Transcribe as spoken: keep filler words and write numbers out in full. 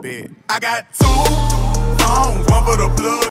bit. I got two phones, one for the plug.